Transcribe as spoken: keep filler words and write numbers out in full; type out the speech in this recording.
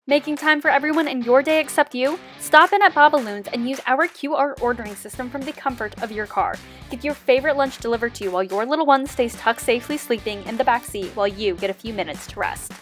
Making time for everyone in your day except you? Stop in at Bobaloons and use our Q R ordering system from the comfort of your car. Get your favorite lunch delivered to you while your little one stays tucked safely sleeping in the back seat while you get a few minutes to rest.